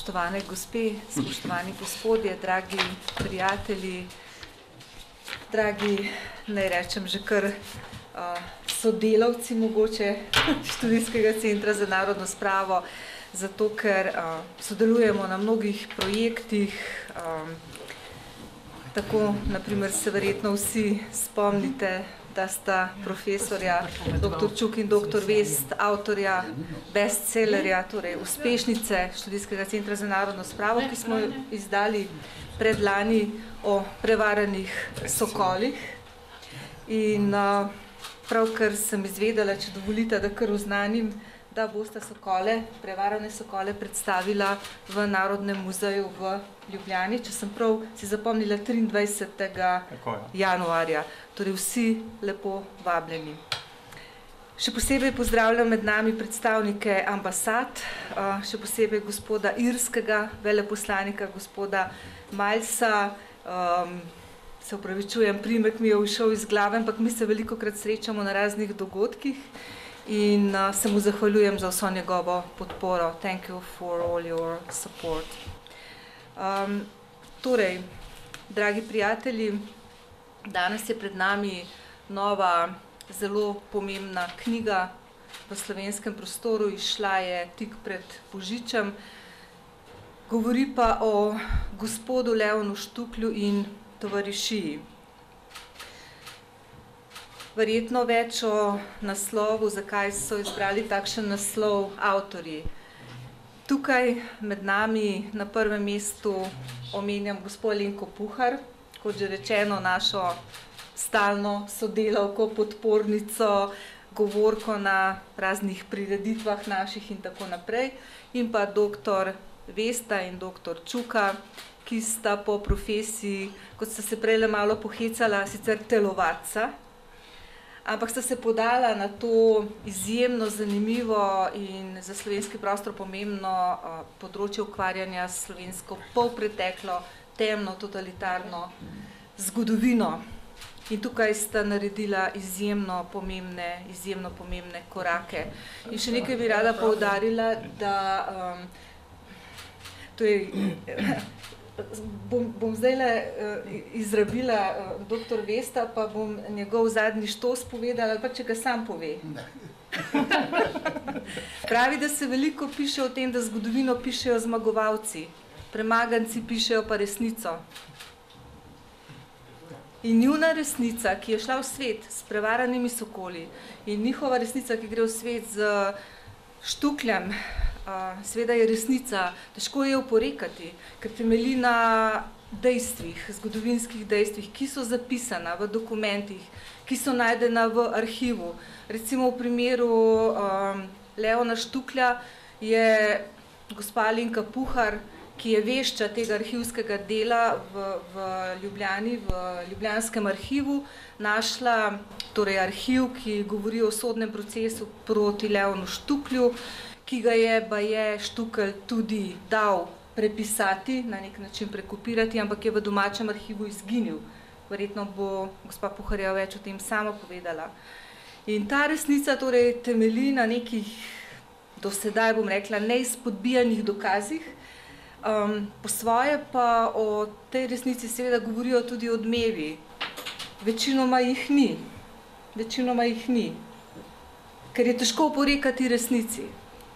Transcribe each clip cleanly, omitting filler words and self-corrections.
Spoštovane gospe, spoštovani gospodje, dragi prijatelji, dragi, naj rečem že kar sodelavci mogoče Študijskega centra za narodno spravo, zato ker sodelujemo na mnogih projektih. Tako, naprimer, se verjetno vsi spomnite, da sta profesorja dr. Čuk in dr. Vest, avtorja bestsellerja, torej uspešnice Študijskega centra za narodno spravo, ki smo izdali predlani o prevaranih sokolih. In pravkar sem izvedela, če dovolite, da kar oznanim, da bosta sokole, prevarane sokole predstavila v Narodnem muzeju v Ljubljani, če sem prav si zapomnila 23. januarja. Torej vsi lepo vabljeni. Še posebej pozdravljam med nami predstavnike ambasad, še posebej gospoda irskega veleposlanika, gospoda Milesa. Se opravičujem, priimek mi je ušel iz glave, ampak mi se velikokrat srečamo na raznih dogodkih in se mu zahvaljujem za vso njegovo podporo. Thank you for all your support. Torej, dragi prijatelji, danes je pred nami nova, zelo pomembna knjiga v slovenskem prostoru, izšla je tik pred Božičem. Govori pa o gospodu Leonu Štuklju in tovarišiji. Verjetno več o naslovu, zakaj so izbrali takšen naslov avtorji. Tukaj med nami na prvem mestu omenjam gospo Alenko Puhar, kot že rečeno, našo stalno sodelavko, podpornico, govorko na raznih prireditvah naših in tako naprej, in pa dr. Vesta in dr. Čuka, ki sta po profesiji, kot sta se prejle malo pohecala, sicer telovadca, ampak sta se podala na to izjemno zanimivo in za slovenski prostor pomembno področje ukvarjanja s slovensko polpreteklo, temno, totalitarno zgodovino. In tukaj sta naredila izjemno pomembne korake. In še nekaj bi rada poudarila, da bom zdajle izrabila dr. Vesta, pa bom njegov zadnji štos povedala, ali pa če ga sam pove. Pravi, da se veliko piše o tem, da zgodovino pišejo zmagovalci, premaganci pišejo pa resnico. In njuna resnica, ki je šla v svet s prevaranimi sokoli, in njihova resnica, ki gre v svet z Štukljem, seveda je resnica, težko je oporekati, ker temelji na dejstvih, zgodovinskih dejstvih, ki so zapisana v dokumentih, ki so najdena v arhivu. Recimo v primeru Leona Štuklja je gospa Alenka Puhar, ki je vešča tega arhivskega dela v Ljubljani, v ljubljanskem arhivu, našla torej arhiv, ki govori o sodnem procesu proti Leonu Štuklju, ki ga je baje Štukelj tudi dal prepisati, na nek način prekopirati, ampak je v domačem arhivu izginil. Verjetno bo gospa Puharja več o tem sama povedala. In ta resnica torej temelji na nekih, do sedaj bom rekla, neizpodbijanih dokazih, po svoje pa o tej resnici seveda govorijo tudi odmevi. Večinoma jih ni, ker je težko oporekati resnici.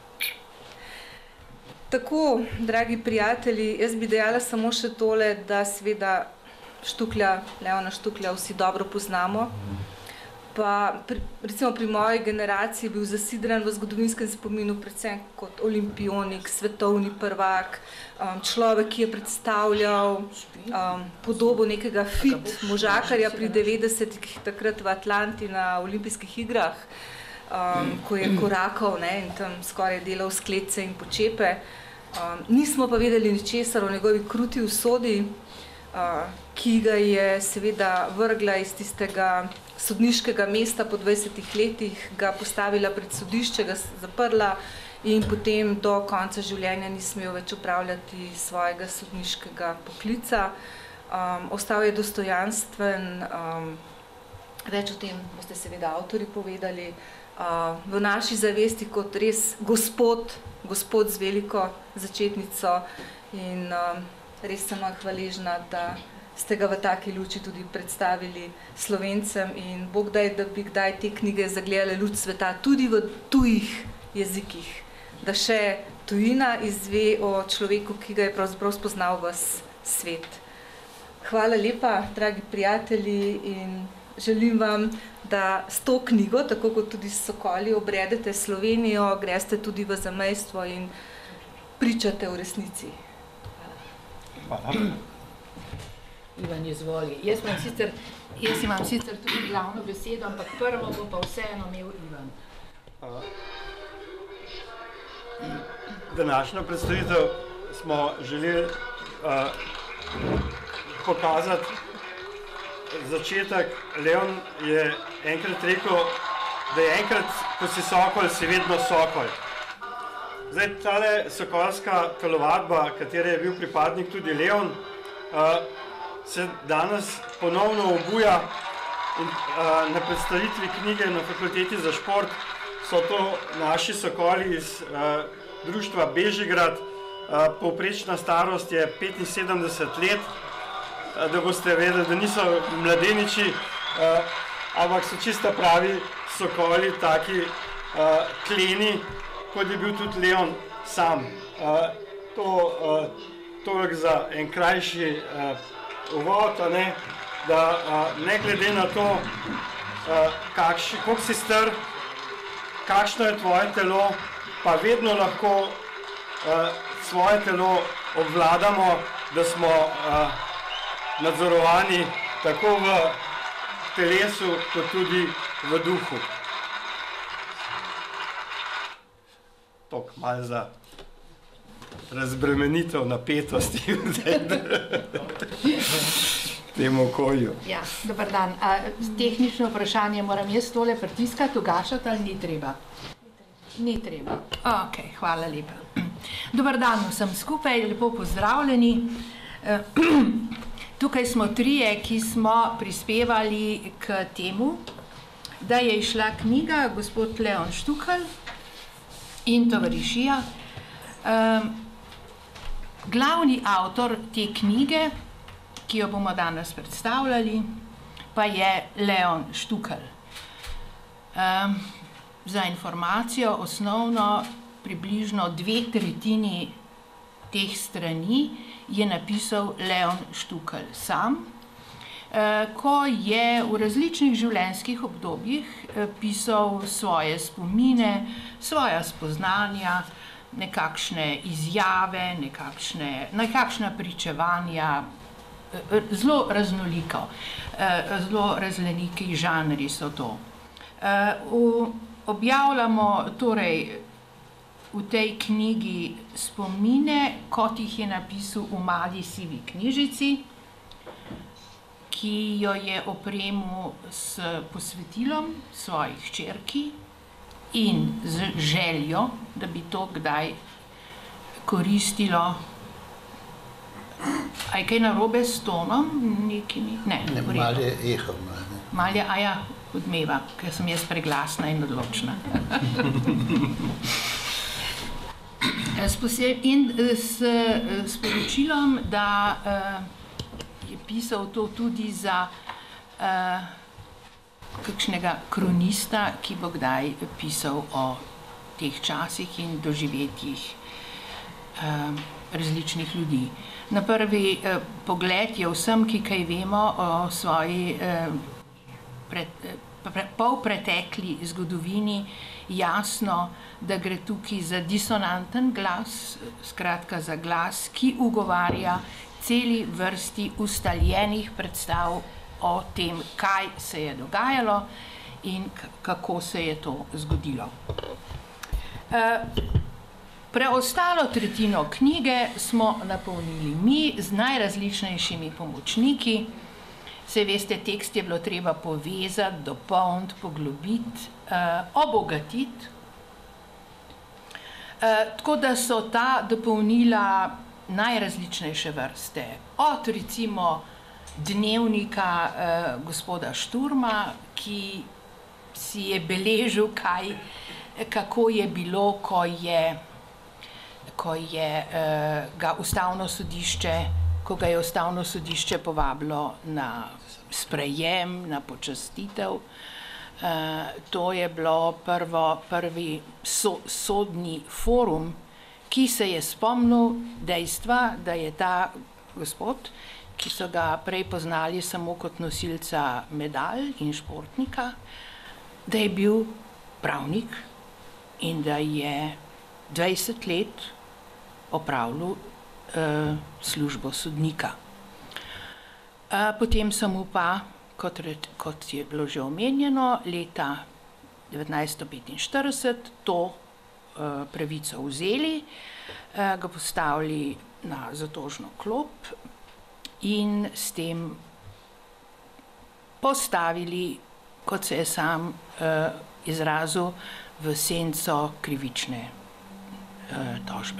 Tako, dragi prijatelji, jaz bi dejala samo še tole, da seveda Leona Štuklja vsi dobro poznamo, pa recimo pri moji generaciji je bil zasidran v zgodovinskem spominu predvsem kot olimpionik, svetovni prvak, človek, ki je predstavljal podobo nekega fit možakarja pri 90-ih takrat v Atlanti na olimpijskih igrah, ko je korakal in tam skoraj delal sklece in počepe. Nismo pa vedeli ničesar o njegovi kruti usodi, ki ga je seveda vrgla iz tistega sodniškega mesta po 20 letih, ga postavila pred sodišče, ga zaprla in potem do konca življenja ni smel več opravljati svojega sodniškega poklica. Ostal je dostojanstven, več o tem boste seveda avtorji povedali. v naši zavesti kot res gospod z veliko začetnico in res sem hvaležna, da ste ga v taki luči tudi predstavili Slovencem in Bog daj, da bi kdaj te knjige zagledale luč sveta tudi v tujih jezikih, da še tujina izve o človeku, ki ga je pravzaprav spoznal ves svet. Hvala lepa, dragi prijatelji, in želim vam, da s to knjigo, tako kot tudi s Sokoli, obredete Slovenijo, greste tudi v zamejstvo in pričate o resnici. Hvala. Ivan, izvoli. Jaz imam sicer tudi glavno besedo, ampak prvo bo pa vseeno imel Ivan. Današnjo predstavitev smo želeli pokazati začetek. Leon je enkrat rekel, da je enkrat, ko si sokol, si vedno sokol. Zdaj, tale sokolska telovadba, katere je bil pripadnik tudi Leon, se danes ponovno obuja in na predstavitvi knjige na Fakulteti za šport so to naši sokoli iz društva Bežigrad. Povprečna starost je 75 let, da boste vedeli, da niso mladeniči, ampak so čisto pravi sokoli, taki kleni, kot je bil tudi Leon sam. To za en krajši uvod, da ne glede na to, koliko si star, kakšno je tvoje telo, pa vedno lahko svoje telo obvladamo, da smo nadzorovani tako v telesu, kot tudi v duhu. Tok malo za razbremenitev napetosti v tem okolju. Ja, dober dan. Tehnično vprašanje, moram jaz tole pritiskati, ugašati ali ni treba? Ni treba. Ok, hvala lepa. Dober dan vsem skupaj, lepo pozdravljeni. Tukaj smo trije, ki smo prispevali k temu, da je išla knjiga gospod Leon Štukelj in tovarišija. Glavni avtor te knjige, ki jo bomo danes predstavljali, pa je Leon Štukelj. Za informacijo, osnovno približno 2/3 teh strani je napisal Leon Štukelj sam, ko je v različnih življenjskih obdobjih pisal svoje spomine, svoja spoznanja, nekakšne izjave, nekakšna pričevanja, zelo raznoliko, zelo raznoliki žanri so to. Objavljamo torej v tej knjigi spomine, kot jih je napisal v mali sivi knjižici, ki jo je opremil s posvetilom svojih hčerki in z željo, da bi to kdaj koristilo. A je kaj narobe s tonom? Ne, malo je eho. Malo je, a ja, odmeva, ker sem jaz preglasna in odločna. In s sporočilom, da je pisal to tudi za kakšnega kronista, ki bo kdaj pisal o teh časih in doživetjih različnih ljudi. Na prvi pogled je vsem, ki kaj vemo o svoji polpretekli zgodovini, jasno, da gre tukaj za disonanten glas, skratka za glas, ki ugovarja celi vrsti ustaljenih predstav o tem, kaj se je dogajalo in kako se je to zgodilo. Preostalo tretjino knjige smo napolnili mi z najrazličnejšimi pomočniki. Saj veste, tekst je bilo treba povezati, dopolniti, poglobiti, obogatiti. Tako da so ta dopolnila najrazličnejše vrste. Od recimo dnevnika gospoda Šturma, ki si je beležil, kako je bilo, ko ga je Ustavno sodišče povabilo na sprejem, na počastitev. To je bilo prvi sodni forum, ki se je spomnil dejstva, da je ta gospod, ki so ga prej poznali samo kot nosilca medalj in športnika, da je bil pravnik in da je 20 let opravljal službo sodnika. Potem so mu pa, kot je bilo že omenjeno, leta 1945 to pravico vzeli, ga postavili na zatožno klop in s tem postavili, kot se je sam izrazil, v senco krivične tožbe.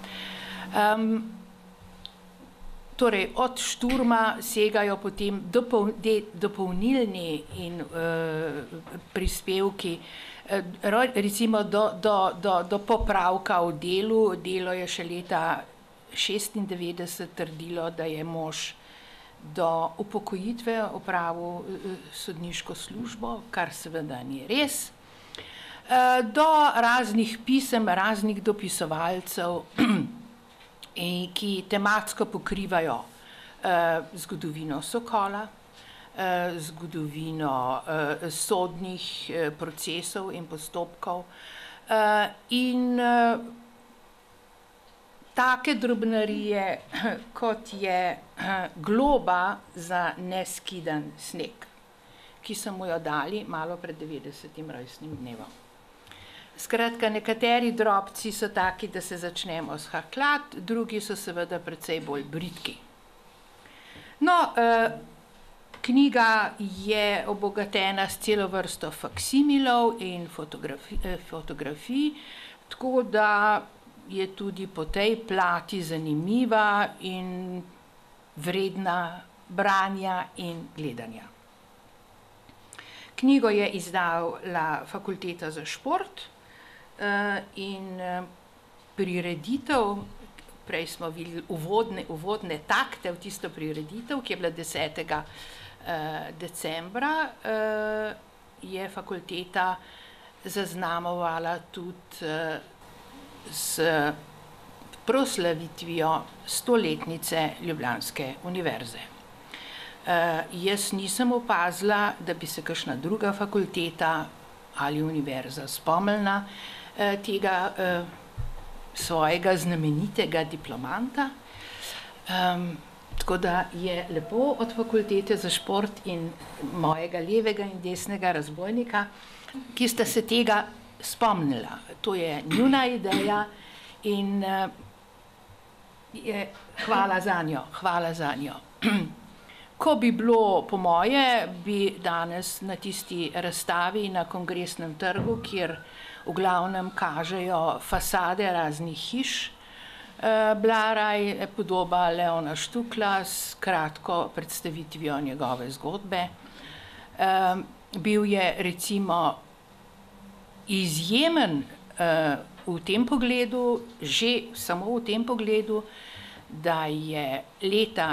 Torej, od šturma segajo potem dopolnilni in prispevki, recimo do popravka v delu. Delo je še leta 1996 trdilo, da je mož do upokojitve opravil sodniško službo, kar seveda ni res. Do raznih pisem, raznih dopisovalcev, ki tematsko pokrivajo zgodovino Sokola, zgodovino sodnih procesov in postopkov in take drobnarije, kot je globa za neskidan sneg, ki so mu jo dali malo pred 90. rojstnim dnevom. Skratka, nekateri drobci so taki, da se začnemo shahljati, drugi so seveda precej bolj bridki. No, knjiga je obogatena s celo vrsto faksimilov in fotografij, tako da je tudi po tej plati zanimiva in vredna branja in gledanja. Knjigo je izdala Fakulteta za šport in prireditev, prej smo videli uvodne takte v tisto prireditev, ki je bila 10. decembra, je fakulteta zaznamovala tudi s proslavitvijo 100-letnice Ljubljanske univerze. Jaz nisem opazila, da bi se kakšna druga fakulteta ali univerza spomnila tega svojega znamenitega diplomanta. Tako da je lepo od Fakultete za šport in mojega levega in desnega razbojnika, ki sta se tega spomnila. To je njuna ideja in hvala za njo. Ko bi bilo, po moje, bi danes na tisti razstavi na Kongresnem trgu, kjer v glavnem kažejo fasade raznih hiš, bila raj podoba Leona Štukla s kratko predstavitvijo njegove zgodbe. Bil je recimo izjemen v tem pogledu, že samo v tem pogledu, da je leta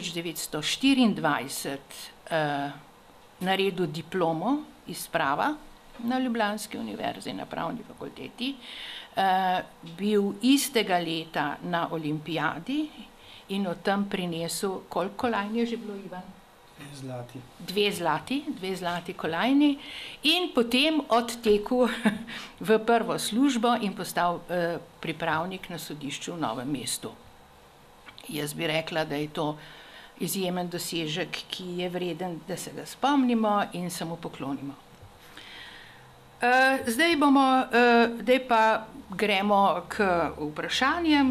1924 naredil diplomo iz prava na Ljubljanski univerzi, na pravni fakulteti, bil istega leta na olimpijadi in od tam prinesel, koliko kolajn je že bilo, Ivan? Dve zlati kolajni in potem odtekel v prvo službo in postal pripravnik na sodišču v Novem mestu. Jaz bi rekla, da je to izjemen dosežek, ki je vreden, da se ga spomnimo in se mu poklonimo. Zdaj pa gremo k vprašanjem.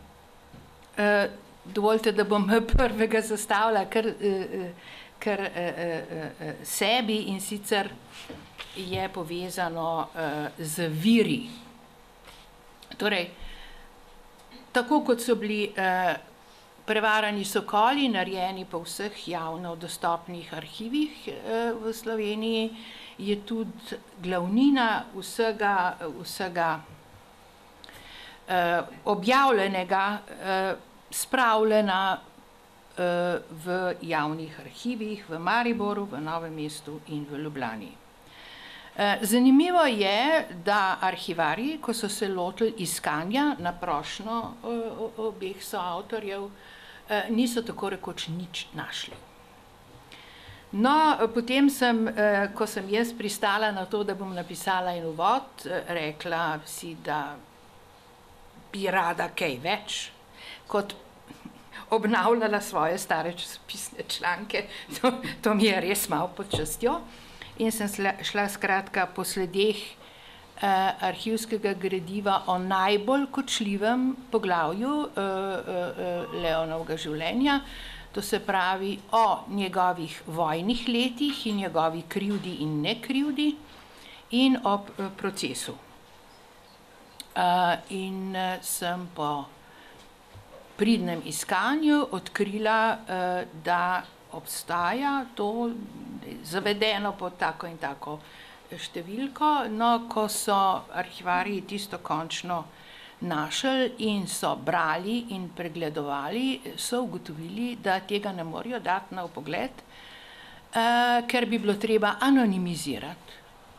Dovolite, da bom prvega zastavila kar sebi, in sicer je povezano z viri. Torej, tako kot so bili prevarani sokoli narejeni po vseh javno dostopnih arhivih v Sloveniji, je tudi glavnina vsega objavljenega spravljena v javnih arhivih v Mariboru, v Novem mestu in v Ljubljani. Zanimivo je, da arhivarji, ko so se lotili iskanja na prošnjo obeh soavtorjev, niso tako rekoč nič našli. No, potem ko sem jaz pristala na to, da bom napisala en uvod, rekla si, da bi rada kaj več, kot obnavljala svoje stare časopisne članke, to mi je res malo pod častjo. In sem šla skratka po sledeh arhivskega gradiva o najbolj kočljivem poglavju Leonovega življenja, to se pravi o njegovih vojnih letih in njegovi krivdi in nekrivdi in o procesu. In sem po pridnem iskanju odkrila, da obstaja to zavedeno pod tako in tako številko, no, ko so arhivarji tisto končno našli in so brali in pregledovali, so ugotovili, da tega ne morejo dati na vpogled, ker bi bilo treba anonimizirati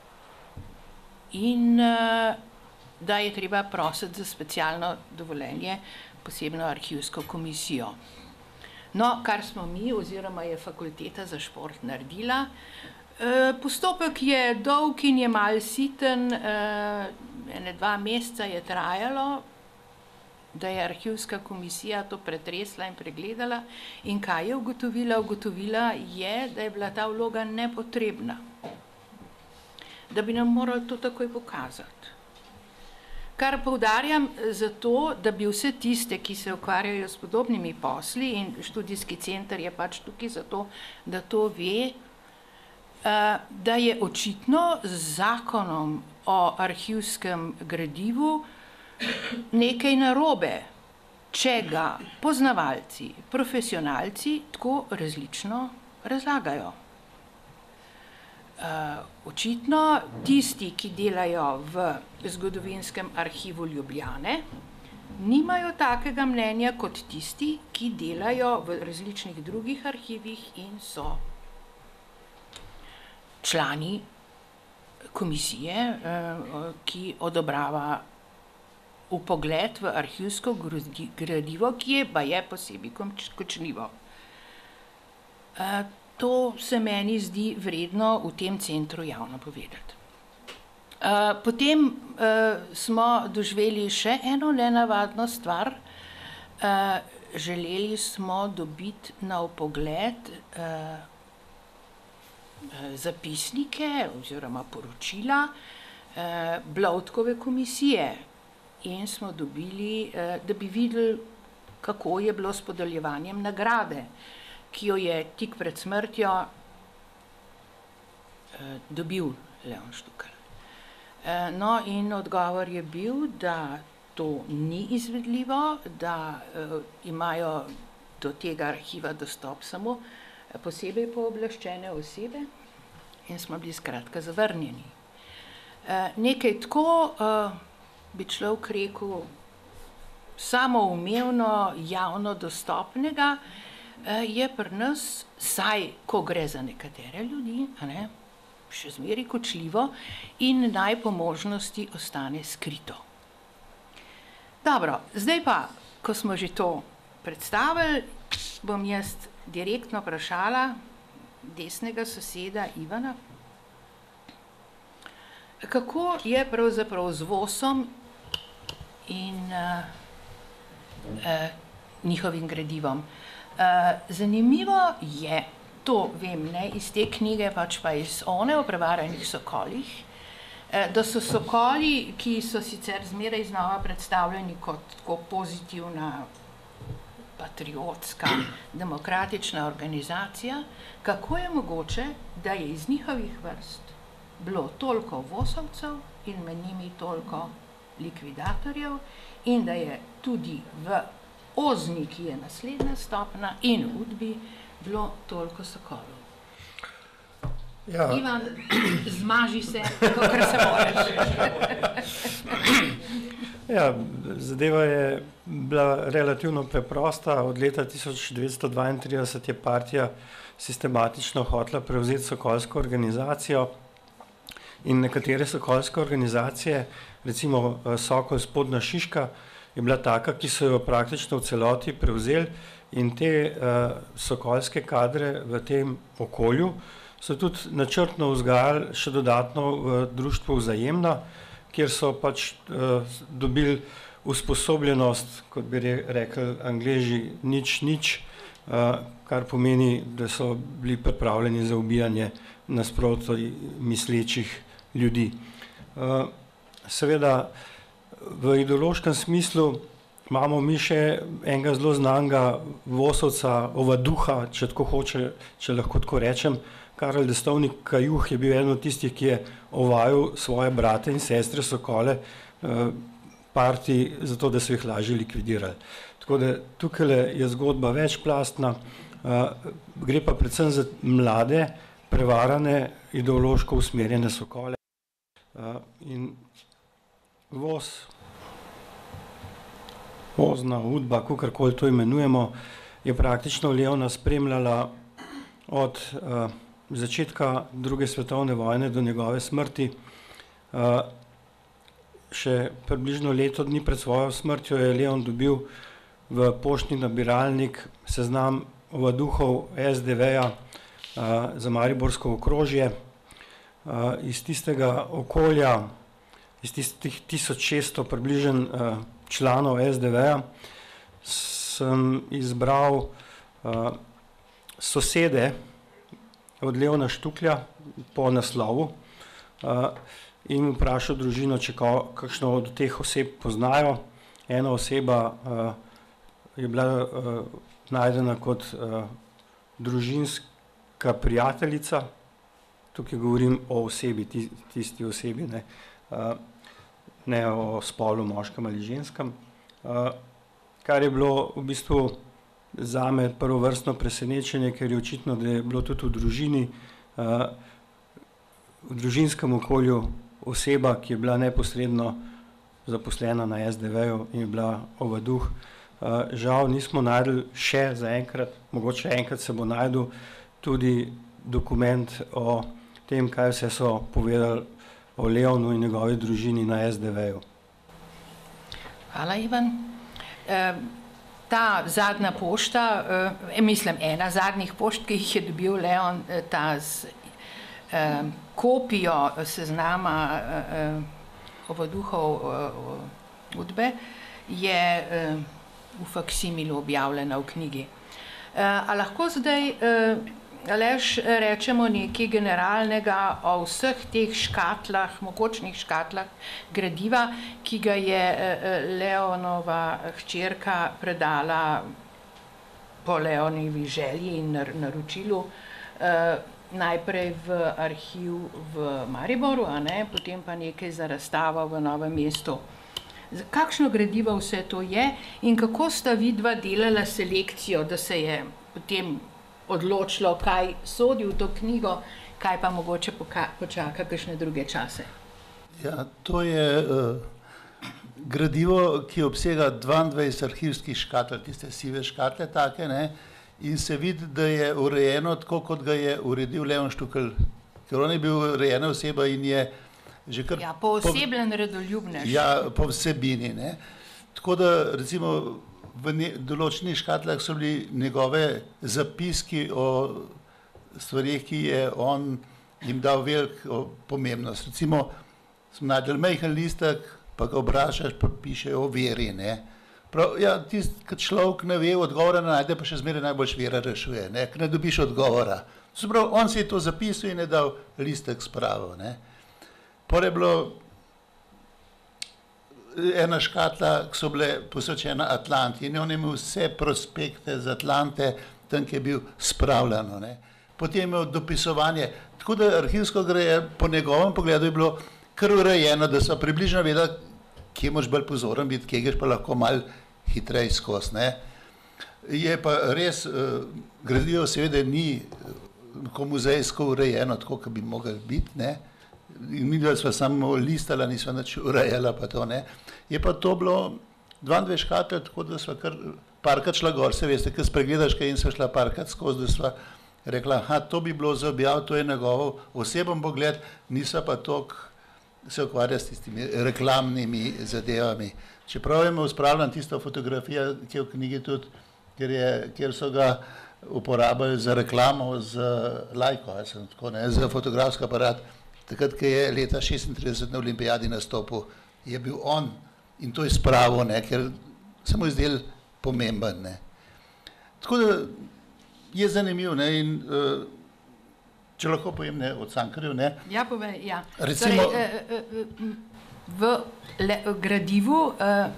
in da je treba prositi za specialno dovoljenje, posebno arhivsko komisijo. No, kar smo mi, oziroma je fakulteta za šport naredila. Postopek je dolg in je malo siten, 2 meseca je trajalo, da je arhivska komisija to pretresla in pregledala. In kaj je ugotovila? Ugotovila je, da je bila ta vloga nepotrebna, da bi nam morali to takoj pokazati. Kar poudarjam zato, da bi vse tiste, ki se ukvarjajo s podobnimi posli, in študijski center je pač tukaj zato, da to ve, da je očitno z zakonom o arhivskem gradivu nekaj narobe, če ga poznavalci, profesionalci tako različno razlagajo. Očitno tisti, ki delajo v Zgodovinskem arhivu Ljubljane, nimajo takega mnenja kot tisti, ki delajo v različnih drugih arhivih in so člani komisije, ki odobrava vpogled v arhivsko gradivo, ki je baje posebej kočljivo. To se meni zdi vredno v tem centru javno povedati. Potem smo doživeli še eno nenavadno stvar. Želeli smo dobiti na vpogled zapisnike oziroma poročila Bloudkove komisije in smo dobili, da bi videli, kako je bilo s podeljevanjem nagrade, ki jo je tik pred smrtjo dobil Leon Štukelj. No, in odgovor je bil, da to ni izvedljivo, da imajo do tega arhiva dostop samo posebej pooblaščene osebe in smo bili skratka zavrnjeni. Nekaj tako bi človek rekel samoumevno, javno dostopnega, je pri nas, saj ko gre za nekatere ljudi, še zmeraj kočljivo in naj po možnosti ostane skrito. Dobro, zdaj pa, ko smo že to predstavili, bom jaz direktno vprašala desnega soseda Ivana, kako je pravzaprav z VOS-om in njihovim gradivom. Zanimivo je, to vem, ne, iz te knjige, pač pa iz one o prevaranih sokolih, da so sokoli, ki so sicer zmeraj znova predstavljeni kot tako pozitivna, patriotska, demokratična organizacija, kako je mogoče, da je iz njihovih vrst bilo toliko VOS-ovcev in med njimi toliko likvidatorjev in da je tudi v Ozni, ki je naslednja stopnja, in v Udbi bilo toliko sokolov. Ja. Ivan, zmaži se, kakor se moreš. Ja, zadeva je bila relativno preprosta. Od leta 1932 je partija sistematično hotela prevzeti sokolsko organizacijo in nekatere sokolske organizacije, recimo Sokol Spodnja Šiška, je bila taka, ki so jo praktično v celoti prevzeli in te sokolske kadre v tem okolju so tudi načrtno vzgajali še dodatno v društvu Vzajemna, kjer so pač dobili usposobljenost, kot bi rekli Angleži, nič, kar pomeni, da so bili pripravljeni za ubijanje nasproti mislečih ljudi. Seveda, v ideološkem smislu imamo mi še enega zelo znanega Vosovca, Ovaduha, če tako hoče, če lahko tako rečem. Karel Destovnik Kajuh je bil eden od tistih, ki je ovajal svoje brate in sestre Sokole partiji, zato da so jih lažje likvidirali. Tako da tukaj je zgodba večplastna, gre pa predvsem za mlade, prevarane, ideološko usmerjene Sokole. In Vozna udba, kakorkoli to imenujemo, je praktično Leona spremljala od začetka druge svetovne vojne do njegove smrti. Še približno leto dni pred svojo smrtjo je Leon dobil v poštni nabiralnik seznam ovaduhov SDV-ja za mariborsko okrožje. Iz tistega okolja, iz tistih 1600 približen članov SDV-ja sem izbral sosede od Leona Štuklja po naslovu in vprašal družino, če kakšno od teh oseb poznajo. Ena oseba je bila najdena kot družinska prijateljica, tukaj govorim o osebi, tisti osebi, ne o spolu, moškem ali ženskem, kar je bilo v bistvu zame prvovrstno presenečenje, ker je očitno, da je bilo tudi v družinskem okolju oseba, ki je bila neposredno zaposlena na SDV-ju in je bila ovaduh. Žal nismo našli še zaenkrat, mogoče enkrat se bo našel tudi dokument o tem, kaj vse so povedali o Leonu in njegovi družini na SDV-ju. Hvala, Ivan. Ta zadnja pošta, mislim, ena zadnjih pošt, ki jih je dobil Leon, ta z kopijo seznama ovaduhov udbe, je v faksimilu objavljena v knjigi. A lahko zdaj, Aleš, rečemo nekaj generalnega o vseh teh škatlah, mogočnih škatlah gradiva, ki ga je Leonova hčerka predala po Leonovi želji in naročilu, najprej v arhiv v Mariboru, potem pa nekaj za razstavo v Novem mestu. Kakšno gradivo vse to je in kako sta vidva delala selekcijo, da se je potem odločilo, kaj sodi v to knjigo, kaj pa mogoče počaka kakšne druge čase? Ja, to je gradivo, ki obsega 22 arhivskih škatel, tiste sive škatle take, in se vidi, da je urejeno tako, kot ga je uredil Leon Štukelj, ker on je bil urejena oseba in je že kar... Ja, poosebljen redoljubnež. Ja, po vsebini, Tako da, recimo, v določenih škatlah so bili njegove zapiski o stvarih, ki je on jim dal veliko pomembnost. Recimo, smo našli majhen listek, pa ga obračaš, pa piše o veri, Prav, ja, tisti, ki človek ne ve odgovora, najde pa še zmeraj najboljš vera rešuje, ker ne dobiš odgovora. Prav, on si je to zapisal in je dal listek spravo, Pore je bilo ena škatla, ki so bile posvečena Atlanti in on je imel vse prospekte z Atlante, tam, ki je bil spravljeno. Potem je imel dopisovanje, tako da arhivsko greje po njegovem pogledu je bilo kar urejeno, da so približno vedeli, kje moraš bolj pozoren biti, kje greš pa lahko malo hitreje skozi. Je pa res, gradivo seveda ni muzejsko urejeno, tako, kot bi mogli biti, ne. In mi dva sva samo listala, nisva nič urejala, pa to, ne. Je pa to bilo 22 škatel, tako da sva kar parkrat šla gor, se veste, ko spregledaš kaj in sva šla parkrat skozi, da sva rekla, to bi bilo za objav, to je njegov oseben pogled, nisva pa toliko se ukvarja s tistimi reklamnimi zadevami. Čeprav je me uspravljena tista fotografija, ki je v knjigi tudi, kjer so ga uporabljali za reklamo z Leico, tako, ne, za fotografski aparat. Takrat, ko je leta 36 na olimpijadi nastopil, je bil on in to je spravo, ne, ker se mu je zdel pomemben. Ne. Tako da je zanimiv, ne, in če lahko povem, ne, od Cankarjev, ne. Ja, povej, ja. Recimo, v gradivu,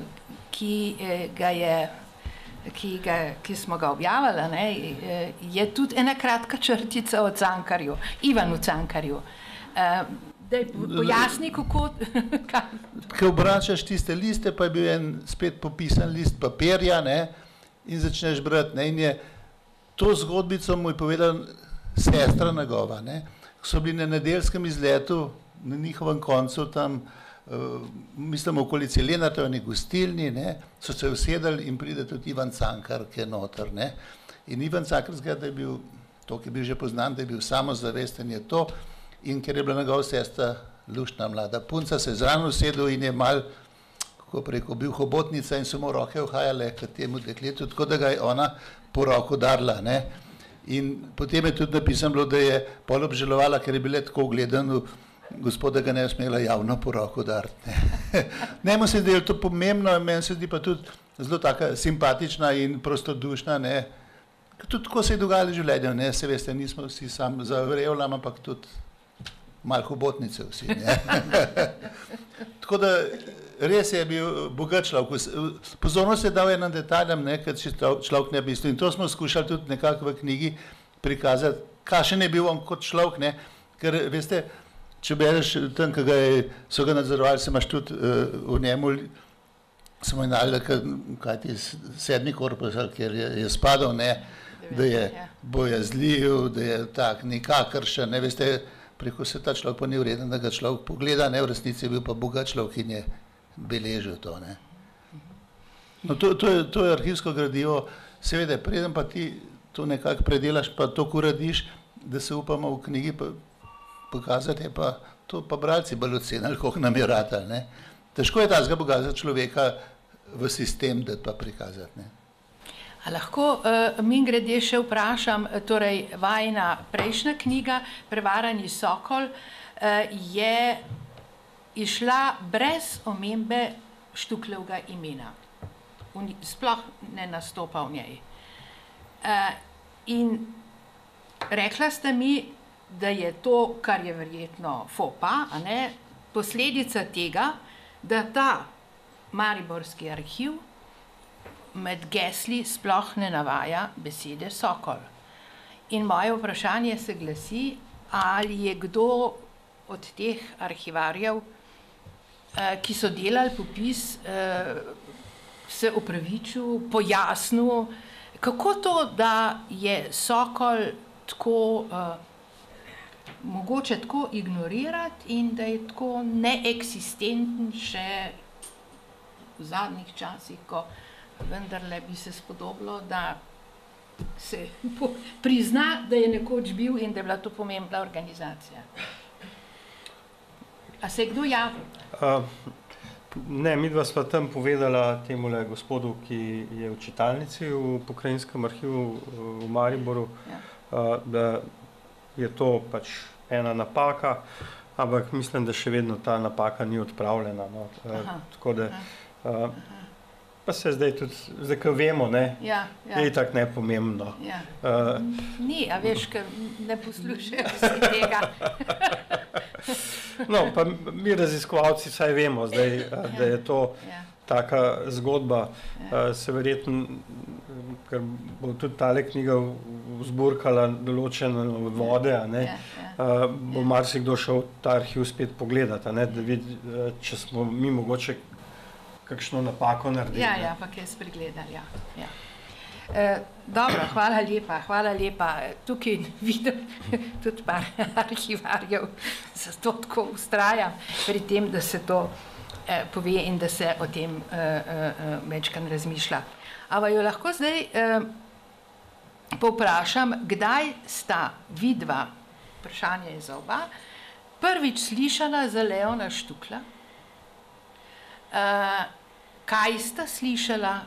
ki smo ga objavili, ne, je tudi ena kratka črtica o Cankarju, Ivanu Cankarju. Daj pojasni, kako... Ko obračaš tiste liste, pa je bil en spet popisan list papirja, ne, in začneš brati, ne, in je to zgodbico mu je povedala sestra njegova, ne, ko so bili na nedeljskem izletu na njihovem koncu tam, mislim, v okolici Lenarta, v eni gostilni, ne, so se usedali in pride tudi Ivan Cankar, ki je noter, ne, in Ivan Cankar zgleda, da je bil, to, ki je bil že poznan, da je bil samozavesten, je to, in ker je bila njegova sestra luštna mlada punca, se je zraven usedel in je mal, kako preko, bil hobotnica in so mu roke uhajale k temu dekletu, tako da ga je ona po roko darla, ne. In potem je tudi napisano bilo, da je pol obžalovala, ker je bila tako ugledana, gospoda ga ne smela javno po roko dariti. Njemu se je to pomembno, meni se zdi pa tudi zelo taka simpatična in prostodušna, ne. Tudi tako se je dogajalo v življenju, ne, se veste, nismo vsi sam zavrevljam, ampak tudi malo hobotnice vsi, ne. Tako da res je bil bogat človek. Pozornost je dal enim detaljem, ne, kad še človek ne bi mislil. In to smo skušali tudi nekako v knjigi prikazati, kakšen je bil on kot človek, ne, ker veste, če bereš tam, ko so ga nadzorovali, se imaš tudi v njemu, smo inali, kaj ti sedmi korpus, kjer je spadal, ne, da je bojazljiv, da je tak nikakršen, ne, veste, preko se ta človek pa ni vreden, da ga človek pogleda, ne, v resnici je bil pa bogat človek in je beležil to, ne. No, to je arhivsko gradivo, seveda, preden pa ti to nekako predelaš, pa to uradiš, da se upamo v knjigi pokazati, pa to pa bralci bolj ocenili, koliko nam je ratalo, ne. Težko je takega bogata človeka v sistem dati pa prikazati, ne. A lahko mimogrede še vprašam, torej vajina prejšnja knjiga, Prevarani sokol, je išla brez omembe Štuklevega imena. Sploh ne nastopa v njej. In rekla ste mi, da je to, kar je verjetno faux pas, a ne, posledica tega, da ta mariborski arhiv med gesli sploh ne navaja besede sokol. In moje vprašanje se glasi, ali je kdo od teh arhivarjev, ki so delali popis, se opravičil, pojasnil, kako to, da je sokol tako, mogoče tako ignorirati in da je tako neeksistenten še v zadnjih časih, ko vendarle bi se spodobilo, da se prizna, da je nekoč bil in da je bila to pomembna organizacija. A se je kdo javil? Ne, midva sva tam povedala temule gospodu, ki je v čitalnici v Pokrajinskem arhivu v Mariboru, da je to pač ena napaka, ampak mislim, da še vedno ta napaka ni odpravljena. No. Tako da pa se zdaj tudi, zdaj, ko vemo, ne, je itak nepomembno. Ni, a veš, ker ne poslušajo vsi tega. No, pa mi raziskovalci vsaj vemo zdaj, da je to taka zgodba, se verjetno, ker bo tudi tale knjiga vzburkala določene vode, a ne, bo marsikdo šel ta arhiv spet pogledati, a ne, da vidi, če smo mi mogoče kakšno napako naredili. Ja, pa kaj spregledali, ja. Dobro, hvala lepa. Tukaj vidim tudi par arhivarjev, zato tako vztrajam pri tem, da se to pove in da se o tem večkrat razmišlja. Ampak jo lahko zdaj povprašam, kdaj sta vidva, vprašanje je za oba, prvič slišala za Leona Štukla, kaj sta slišala,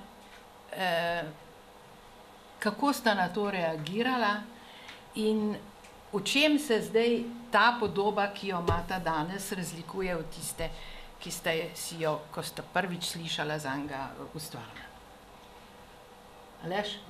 kako sta na to reagirala in v čem se zdaj ta podoba, ki jo imata danes, razlikuje od tiste, ki ste si jo, ko sta prvič slišala za njega, ustvarila. Aleš?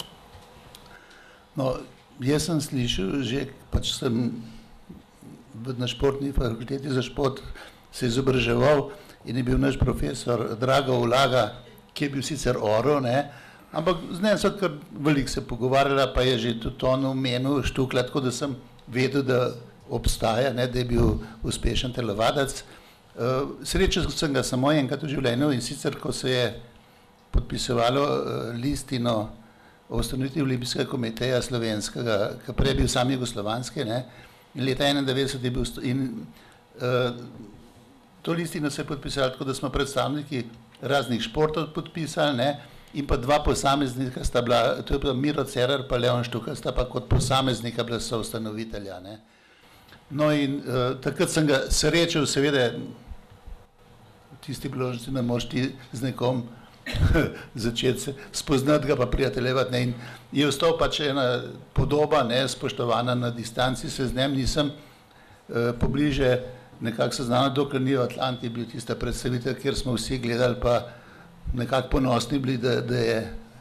No, jaz sem slišal, že pač sem na športni fakulteti za šport se izobraževal in je bil naš profesor Drago Ulaga, ki je bil sicer oro, ne, ampak z njim so kar veliko se pogovarjala, pa je že tudi on omenil Štukla, tako da sem vedel, da obstaja, ne, da je bil uspešen telovadec. Srečal sem ga samo enkrat v življenju, in sicer, ko se je podpisovalo listino o ustanovitvi Olimpijskega komiteja slovenskega, ki prej bil sam jugoslovanski, ne, in leta 1991 je bil to listino se je podpisalo tako, da smo predstavniki raznih športov podpisali, ne, in pa dva posameznika sta bila, to je bila Miro Cerar pa Leon Štukl, sta pa kot posameznika bila soustanovitelja, ne. No in takrat sem ga srečal, seveda, tisti priložnosti ne moreš ti z nekom začeti se spoznati ga pa prijateljevati, ne, in je ostal pač ena podoba, ne, spoštovana na distanci, se z njim nisem pobliže nekako seznanil, dokler ni v Atlanti bil tista predstavitev, kjer smo vsi gledali pa nekako ponosni bili, da je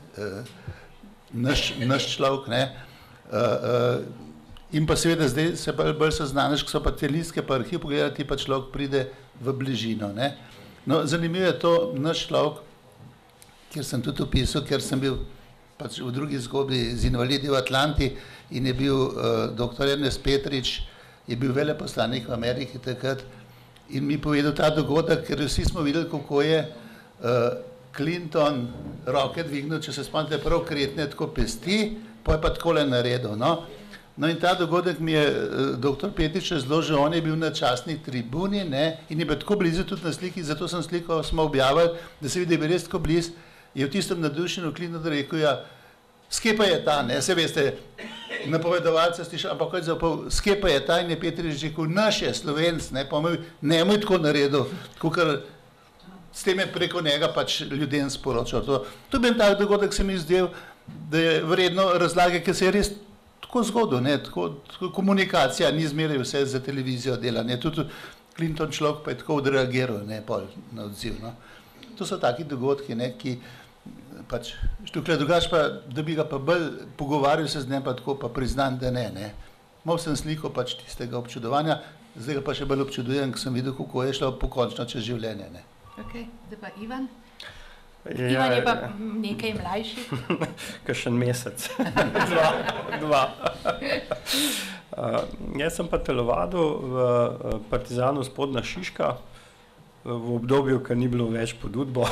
naš človek, ne. In pa seveda zdaj se bolj seznaniš, ko so pa te listke pa arhiv pogledati, pa človek pride v bližino, ne. No, zanimivo je to, naš človek, kjer sem tudi opisal, ker sem bil pač v drugi zgodbi z invalidi v Atlanti in je bil doktor Ernest Petrič, je bil veleposlanik v Ameriki takrat in mi povedal ta dogodek, ker vsi smo videli, kako je Clinton roke dvignil, če se spomnite, prav kretne tako pesti, pa je pa takole naredil, no. No in ta dogodek mi je doktor Petrič razložil, on je bil na častni tribuni, ne, in je bil tako blizu tudi na sliki, zato sem sliko smo objavili, da se vidi, da je bil res tako blizu, je v tistem nadušenju Clinton rekel, ja, skje pa je ta, ne, se veste, napovedovalca slišal, ampak kaj zapol, skje pa je ta, in je Petrič rekel, naš je Slovenc, ne, pa ne mu je tako naredil, tako ker s tem je preko njega pač ljudem sporočal. To je bil tak dogodek, se mi zdel, da je vredno razlage, ker se je res tako zgodil, ne, tako komunikacija, ni zmeraj vse za televizijo dela, ne, tudi Clinton človek pa je tako odreagiral, ne, pol na odziv, no. To so taki dogodki, ne, ki pač Štukle, drugače pa, da bi ga pa bolj pogovarjal se z njim, pa tako pa priznam, da ne, ne. Mal sem sliko pač tistega občudovanja, zdaj ga pa še bolj občudujem, ko sem videl, kako je šlo pokončno čez življenje, ne. Ok, zdaj pa Ivan. Ivan je pa nekaj mlajši. Kakšen mesec. Dva. Jaz sem pa telovadil v Partizanu Spodnja Šiška, v obdobju, ko ni bilo več pod Udbo.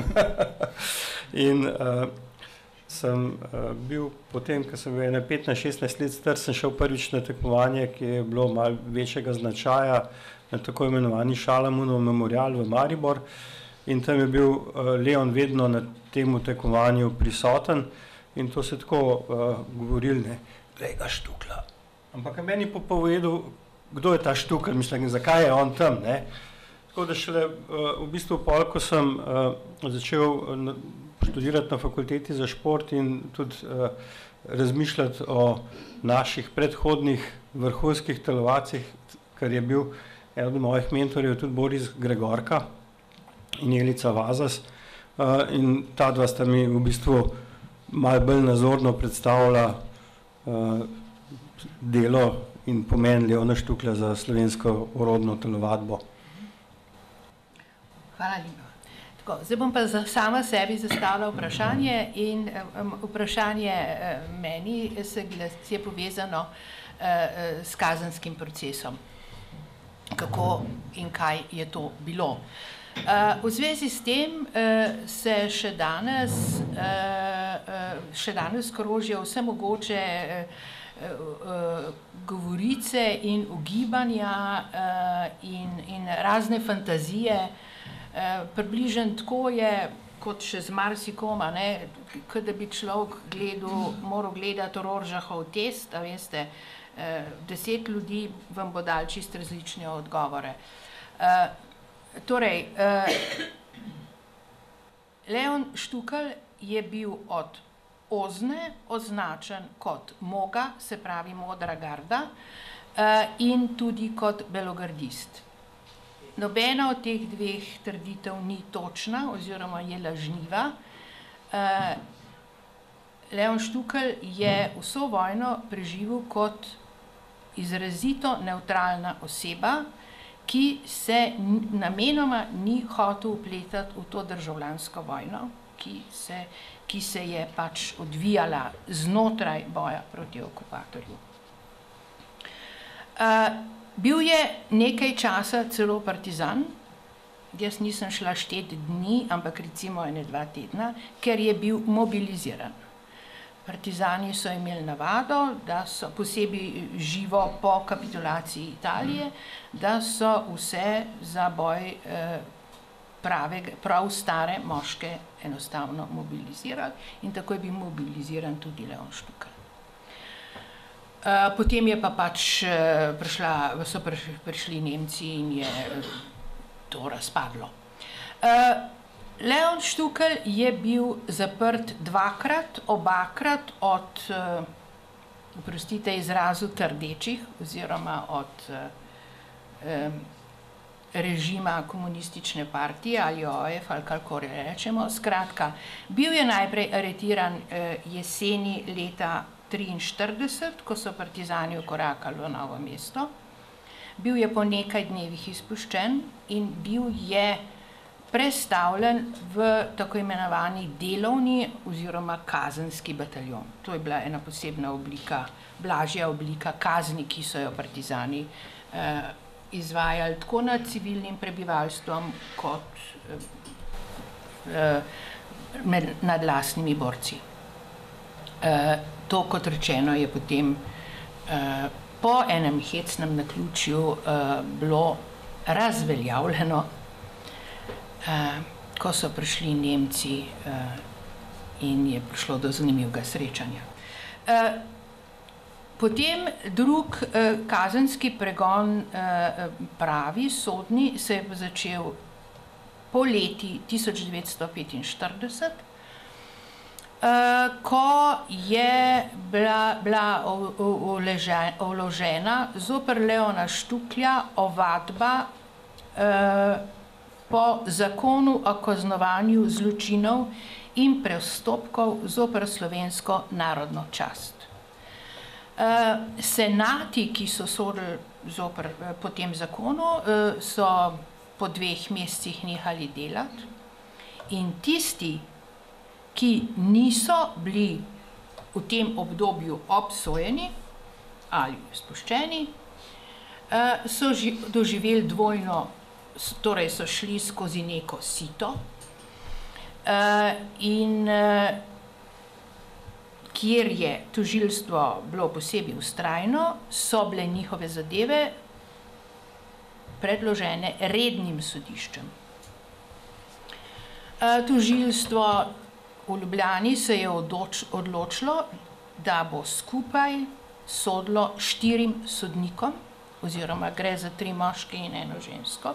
In sem bil potem, ko sem bil 15-16 let star, sem šel prvič na tekmovanje, ki je bilo malo večjega značaja, na tako imenovani Šalamunov memorial v Maribor. In tam je bil Leon vedno na tem tekmovanju prisoten in to se tako govorili, ne, glej ga Štukla. Ampak meni pa povedal, kdo je ta Štukl, mislim, zakaj je on tam, ne. Tako da šele v bistvu pol, ko sem začel študirati na fakulteti za šport in tudi razmišljati o naših predhodnih vrhunskih telovacih, ker je bil eden od mojih mentorjev tudi Boris Gregorka in Jelica Vazas, in ta dva sta mi v bistvu malo bolj nazorno predstavila delo in pomen Leona Štukla za slovensko orodno telovadbo. Hvala lepa. Tako, zdaj bom pa sama sebi zastavila vprašanje in vprašanje meni je povezano s kazenskim procesom. Kako in kaj je to bilo. V zvezi s tem se še danes krožijo vse mogoče govorice in ugibanja in razne fantazije. Približno tako je, kot še z marsikoma, kot da bi človek moral gledati Rorschachov test, a veste, 10 ljudi vam bo dal čisto različne odgovore. Torej, Leon Štukelj je bil od Ozne označen kot Moga, se pravi modra garda, in tudi kot belogardist. Nobena od teh dveh trditev ni točna oziroma je lažniva. Leon Štukelj je vso vojno preživel kot izrazito nevtralna oseba, ki se namenoma ni hotel vpletati v to državljansko vojno, ki se je pač odvijala znotraj boja proti okupatorju. Bil je nekaj časa celo partizan, jaz nisem šla štet dni, ampak recimo 1-2 tedna, ker je bil mobiliziran. Partizani so imeli navado, da so posebej živo po kapitulaciji Italije, da so vse za boj prav stare moške enostavno mobilizirali in tako je bil mobiliziran tudi Leon Štukelj. Potem je pa pač so prišli Nemci in je to razpadlo. Leon Štukelj je bil zaprt 2-krat, obakrat od, oprostite izrazu, trdečih oziroma od režima komunistične partije ali OF ali kakor rečemo. Skratka, bil je najprej aretiran jeseni leta 1943, ko so partizani vkorakali v Novo mesto. Bil je po nekaj dnevih izpuščen in bil je prestavljen v tako imenovani delovni oziroma kazenski bataljon. To je bila ena posebna oblika, blažja oblika kazni, ki so jo partizani izvajali tako nad civilnim prebivalstvom kot nad lastnimi borci. To, kot rečeno, je potem po enem hecnem naključju bilo razveljavljeno, ko so prišli Nemci in je prišlo do zanimivega srečanja. Potem drug kazenski pregon pravi, sodni, se je začel poleti 1945, ko je bila vložena zoper Leona Štuklja ovadba po zakonu o kaznovanju zločinov in prestopkov zoper slovensko narodno čast. Senati, ki so sodili po tem zakonu, so po 2 mesecih nehali delati in tisti, ki niso bili v tem obdobju obsojeni ali izpuščeni, so doživeli dvojno, torej so šli skozi neko sito in kjer je tožilstvo bilo posebej vztrajno, so bile njihove zadeve predložene rednim sodiščem. Tožilstvo v Ljubljani se je odločilo, da bo skupaj sodilo 4 sodnikom, oziroma gre za 3 moške in 1 žensko.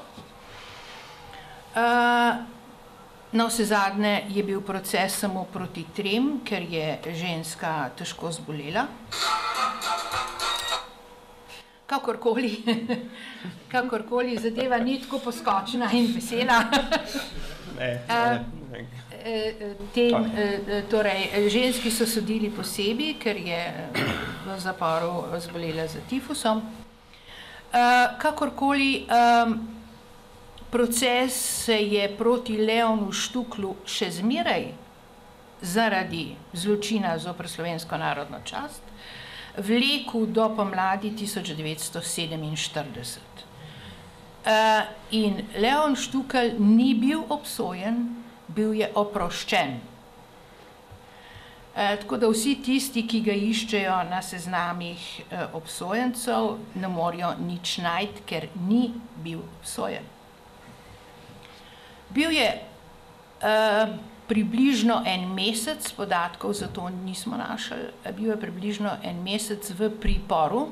Navsezadnje je bil proces samo proti 3, ker je ženska težko zbolela. Kakorkoli, zadeva ni tako poskočna in vesela. Torej, ženski so sodili posebej, ker je v zaporu zbolela za tifusom. Kakorkoli, proces se je proti Leonu Štuklju še zmeraj zaradi zločina zoper slovensko narodno čast vlekel do pomladi 1947. In Leon Štukelj ni bil obsojen, bil je oproščen. Tako da vsi tisti, ki ga iščejo na seznamih obsojencev, ne morejo nič najti, ker ni bil obsojen. Bil je približno en mesec, podatkov za to nismo našli, bil je približno en mesec v priporu,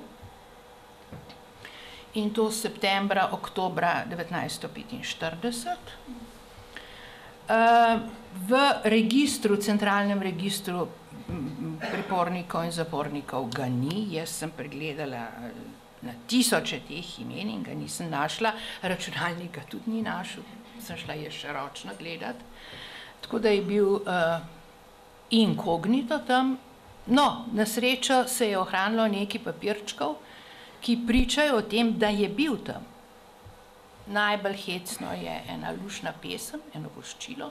in to septembra, oktobra 1945. V registru, centralnem registru pripornikov in zapornikov ga ni. Jaz sem pregledala na tisoče teh imen in ga nisem našla, računalnik ga tudi ni našel, sem šla je še ročno gledati. Tako da je bil inkognito tam. No, na srečo se je ohranilo nekaj papirčkov, ki pričajo o tem, da je bil tam. Najbolj hecno je ena lušna pesem, eno voščilo,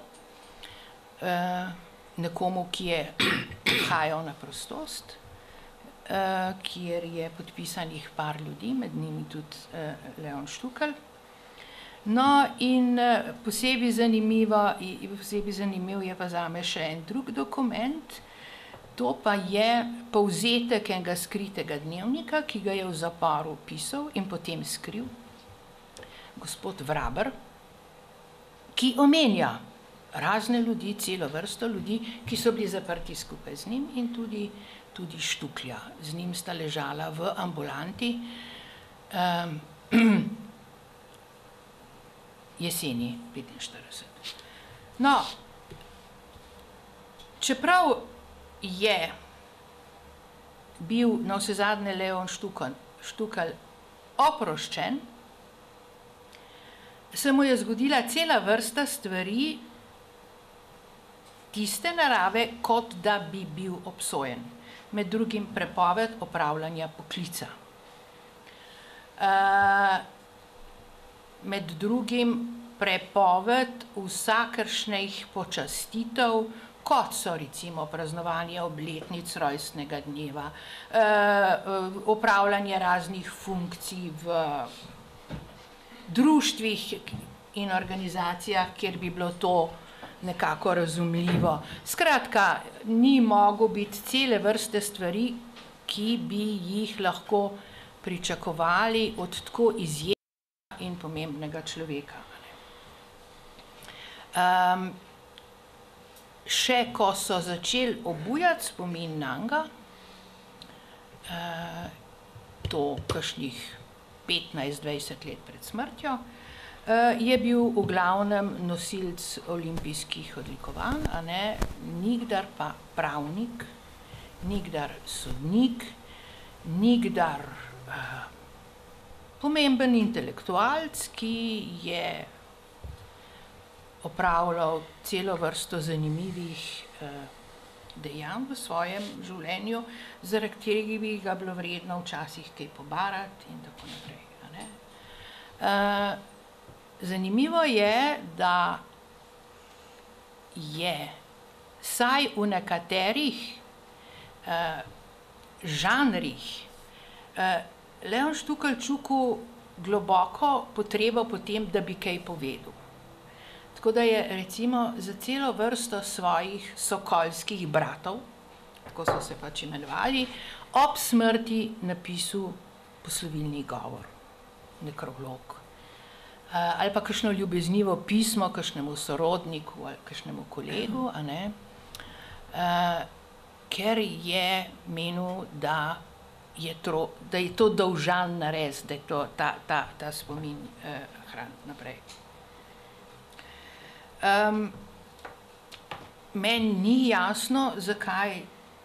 nekomu, ki je odhajal na prostost, kjer je podpisanih par ljudi, med njimi tudi Leon Štukelj. No, in posebej zanimiv je pa zame še en drug dokument, to pa je povzetek enega skritega dnevnika, ki ga je v zaporu pisal in potem skril gospod Vraber, ki omenja razne ljudi, celo vrsto ljudi, ki so bili zaprti skupaj z njim in tudi Štuklja. Z njim sta ležala v ambulanti jeseni 1945. No, čeprav je bil navsezadnje Leon Štukelj oproščen, se mu je zgodila cela vrsta stvari tiste narave, kot da bi bil obsojen. Med drugim prepoved opravljanja poklica. Med drugim prepoved vsakršnih počastitev, kot so recimo praznovanje obletnic rojstnega dneva, opravljanje raznih funkcij v društvih in organizacijah, kjer bi bilo to nekako razumljivo. Skratka, ni moglo biti cele vrste stvari, ki bi jih lahko pričakovali od tako izjemnega in pomembnega človeka. Še ko so začeli obujati spomin nanj, to kakšnih 15-20 let pred smrtjo, je bil v glavnem nosilec olimpijskih odlikovanj, nikdar pa pravnik, nikdar sodnik, nikdar pomemben intelektualec, ki je opravljal celo vrsto zanimivih dejanj v svojem življenju, zaradi katerih bi ga bilo vredno včasih kaj pobarati in tako naprej. Zanimivo je, da je vsaj v nekaterih žanrih Leon Štukelj čutil globoko potrebo po tem, da bi kaj povedal. Tako da je recimo za celo vrsto svojih sokoljskih bratov, tako so se pač imenovali, ob smrti napisal poslovilni govor, nekrolog, ali pa kakšno ljubeznivo pismo kakšnemu sorodniku ali kakšnemu kolegu, ker je menil, da je to dolžan narediti, da je ta spomin hraniti naprej. Meni ni jasno, zakaj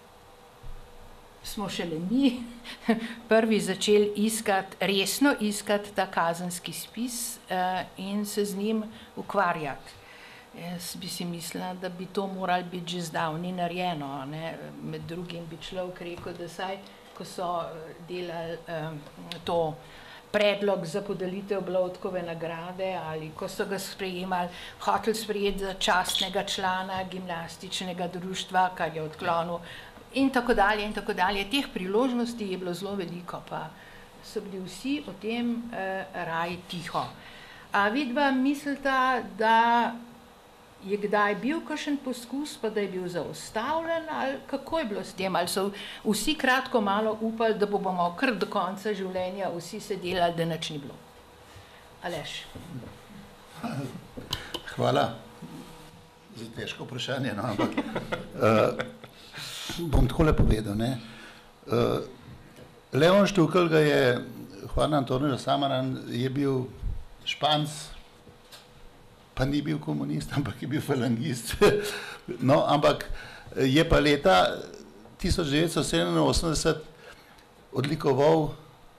smo šele mi prvi začeli resno iskati ta kazenski spis in se z njim ukvarjati. Jaz bi si mislila, da bi to moralo biti že zdavnaj narejeno. Med drugim bi človek rekel, da saj, ko so delali to predlog za podelitev Bloudkove nagrade ali ko so ga sprejemali, hoteli sprejeti za častnega člana gimnastičnega društva, kar je odklonil in tako dalje in tako dalje. Teh priložnosti je bilo zelo veliko, pa so bili vsi o tem raji tiho. A vidva mislita, da je kdaj bil kakšen poskus, pa da je bil zaustavljen, ali kako je bilo s tem? Ali so vsi kratko malo upali, da bomo kar do konca življenja vsi sedeli, ali da nič ni bilo? Aleš? Hvala za težko vprašanje, no, ampak bom takole povedal, ne. Leon Štukelj ga je, Juan Antonio Samaran je bil Španc, pa ni bil komunist, ampak je bil falangist. No, ampak je pa leta 1987 odlikoval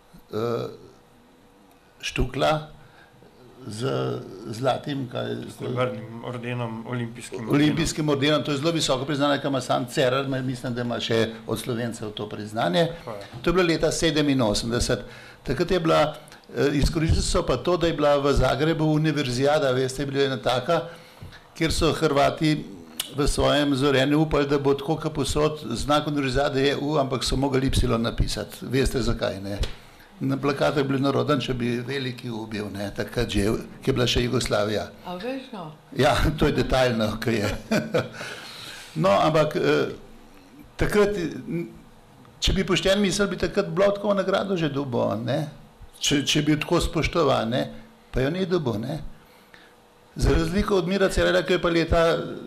Štukla z zlatim, Srebrnim ordenom, olimpijskim ordenom. To je zelo visoko priznanje, kar ima sam Cerar, mislim, da ima še od Slovencev to priznanje. To je bilo leta 1987. Takrat je bila, izkoristili so pa to, da je bila v Zagrebu univerzijada, veste, je bila ena taka, kjer so Hrvati v svojem zorenju upali, da bo tako kot posod znak univerzijade EU, ampak so mogli Y napisati. Veste zakaj, ne? Na plakatu je bil naroden, če bi veliki ubil, ne, takrat že, ki je bila še Jugoslavija. A veš, no? Ja, to je detaljno, ki je. No, ampak takrat, če bi pošten mislil, bi takrat bilo tako nagrado že dobil, ne? Če bi tako spoštovan, ne? Pa jo ni dobil, ne? Za razliko od Mira Cerarja, ki je pa leta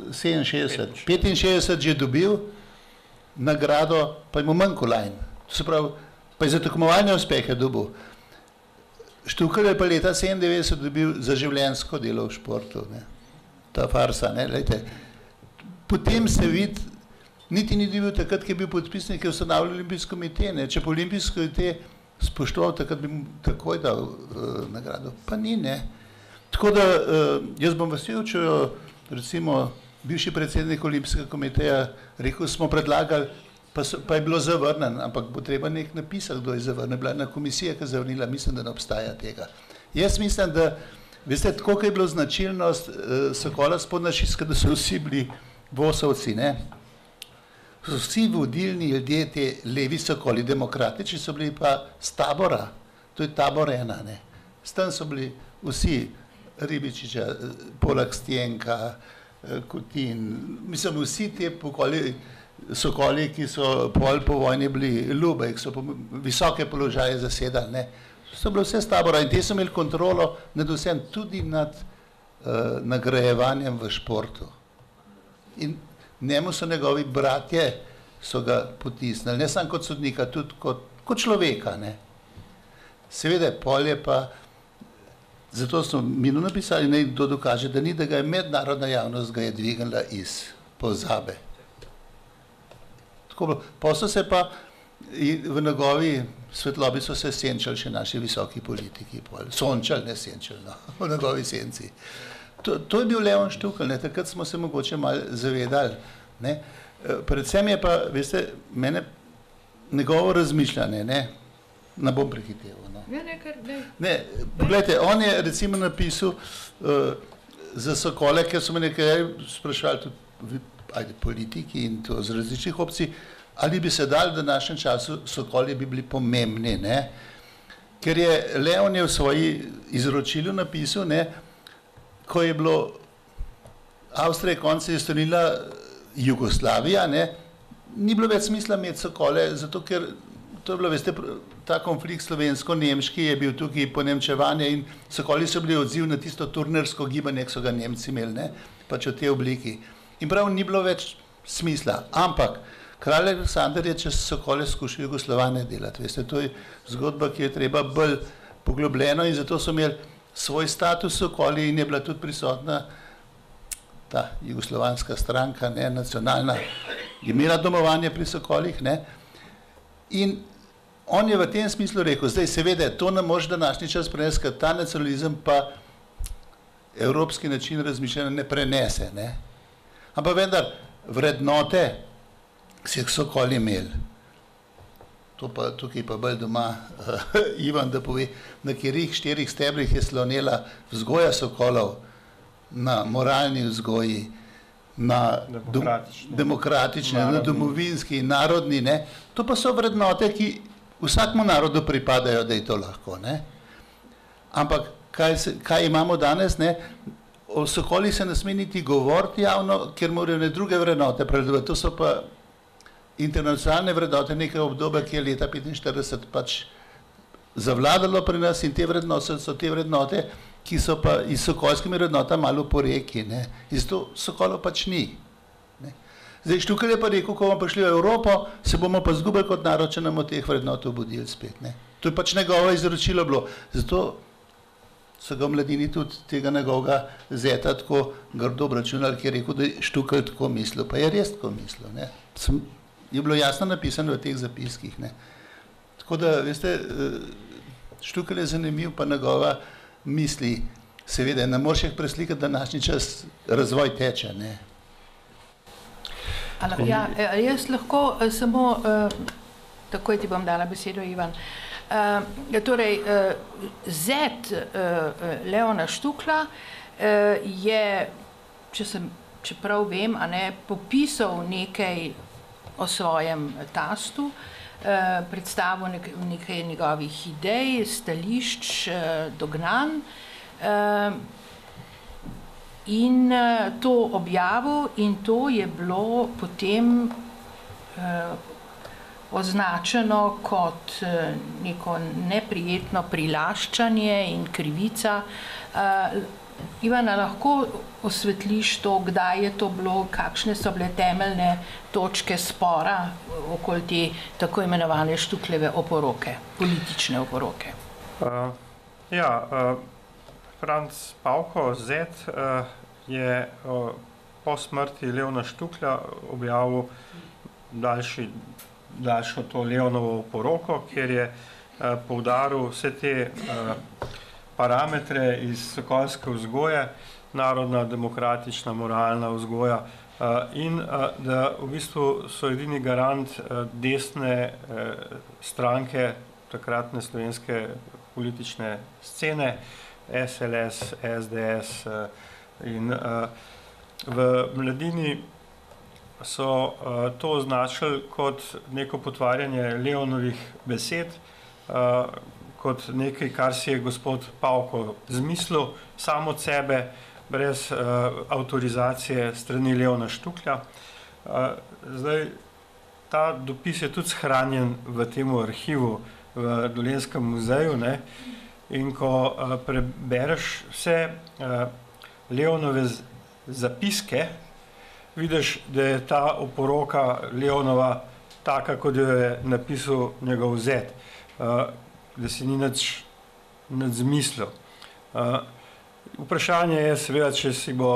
65 že dobil nagrado, pa ima manj kolajn. To se pravi, pa je za tekmovalne uspehe dobil. Štukelj je pa leta 97 dobil za življenjsko delo v športu, ne. Ta farsa, ne, lejte. Potem se vidi, niti ni dobil takrat, ki je bil podpisnik, ki je ustanavljal olimpijski komite, ne. Če pa olimpijski komite spoštoval, takrat bi mu takoj dal nagrado. Pa ni, ne. Tako da jaz bom vesel, če jo recimo bivši predsednik olimpijskega komiteja rekel, smo predlagali, pa je bilo zavrnen, ampak bo treba nek napisati, kdo je zavrnen. Bila ena komisija, ki je zavrnila, mislim, da ne obstaja tega. Jaz mislim, da, veste, tako kot je bilo značilnost Sokola Spodnašiska, da so vsi bili vosovci, ne. So vsi vodilni ljudje, te levi Sokoli, demokratični so bili pa z Tabora, to je Tabor 1, ne. S tem so bili vsi Ribičiča, Polak Stjenka, Kutin, mislim, vsi te Sokoli, ki so po vojni bili Lubek, so visoke položaje zasedali, ne. So bile vse z Tabora in te so imeli kontrolo nad vsem, tudi nad nagrajevanjem v športu. In njemu so njegovi bratje so ga potisnili, ne samo kot sodnika, tudi kot človeka, ne. Seveda, pol je pa, zato smo mi napisali, naj kdo dokaže, da ni, da ga je mednarodna javnost ga je dvignila iz pozabe. Pa so se pa v njegovi svetlobi so se senčali še naši visoki politiki, sončali, ne senčali, no, v njegovi senci. To je bil Leon Štukelj, ne, takrat smo se mogoče malo zavedali, ne. Predvsem je pa, veste, mene njegovo razmišljanje, ne bom prehiteval, no. Ne, pogledajte, on je recimo napisal za Sokole, ker so me nekaj sprašvali tudi politiki in to z različnih opcij, ali bi se dali v današnjem času Sokoli bi bili pomembni, ne, ker je Leon je v svoji izročilu napisal, ne, ko je bilo Avstrija konec je storila Jugoslavija, ne, ni bilo več smisla imeti Sokole, zato ker to je bilo, veste, ta konflikt slovensko-nemški je bil tukaj ponemčevanje in Sokoli so bili odziv na tisto turnersko gibanje, ki so ga Nemci imeli, ne, pač v tej obliki. In prav ni bilo več smisla, ampak kralj Aleksandar je čez Sokole skušal Jugoslovane delati, veste, to je zgodba, ki je treba bolj poglobljeno in zato so imeli svoj status Sokoli in je bila tudi prisotna ta jugoslovanska stranka, ne, nacionalna, je imela domovanje pri Sokolih, ne, in on je v tem smislu rekel, zdaj seveda, to ne može današnji čas prenesti, ker ta nacionalizem pa evropski način razmišljanja ne prenese, ne. Ampak vendar, vrednote, ki so Sokoli imeli, tukaj pa bolj doma Ivan, da pove, na katerih 4 stebrih je slonela vzgoja Sokolov, na moralni vzgoji, na demokratični, na domovinski, narodni, ne. To pa so vrednote, ki Vsakmu narodu pripadajo, da je to lahko, ne. Ampak kaj imamo danes, ne? O sokolih se ne sme niti govoriti javno, ker morajo ne druge vrednote prevladovati. To so pa internacionalne vrednote nekaj obdobja, ki je leta 1945 pač zavladalo pri nas, in te vrednote so te vrednote, ki so pa iz sokolskimi vrednotami malo poreki, ne. In zato sokolov pač ni. Zdaj, Štukelj je pa rekel, ko bomo prišli v Evropo, se bomo pa zgubili kot narod, če nam od teh vrednot obudili spet, ne. To je pač njegovo izročilo bilo. Zato so ga v Mladini tudi tega njegovega zeta tako grdo obračunali, ki je rekel, da je Štukelj tako mislil. Pa je res tako mislil, ne. Je bilo jasno napisano v teh zapiskih, ne. Tako da, veste, Štukelj je zanimiv, pa njegova misli, seveda, ne moreš jih preslikati, današnji čas razvoj teče, ne. Ja, jaz lahko samo, takoj ti bom dala besedo, Ivan. Torej, zet Leona Štukla je, če prav vem, popisal nekaj o svojem tastu, predstavil nekaj njegovih idej, stališč, dognanj, in to objavil, in to je bilo potem označeno kot neko neprijetno prilaščanje in krivica. Ivana, lahko osvetliš to, kdaj je to bilo, kakšne so bile temeljne točke spora okoli te tako imenovane Štukljeve oporoke, politične oporoke? Franc Pavko, zet, je po smrti Leona Štuklja objavil daljšo to Leonovo oporoko, kjer je poudaril vse te parametre iz sokolske vzgoje, narodna, demokratična, moralna vzgoja, in da v bistvu so edini garant desne stranke takratne slovenske politične scene, SLS, SDS, in v Mladini so to označili kot neko potvarjanje Leonovih besed, kot nekaj, kar si je gospod Pavko zmislil sam od sebe, brez avtorizacije strani Leona Štuklja. Zdaj, ta dopis je tudi shranjen v tem arhivu v Dolenjskem muzeju, ne? In ko prebereš vse Leonove zapiske, vidiš, da je ta oporoka Leonova taka, kot jo je napisal njegov zet, da si ni nič zmislil. Vprašanje je seveda, če si bo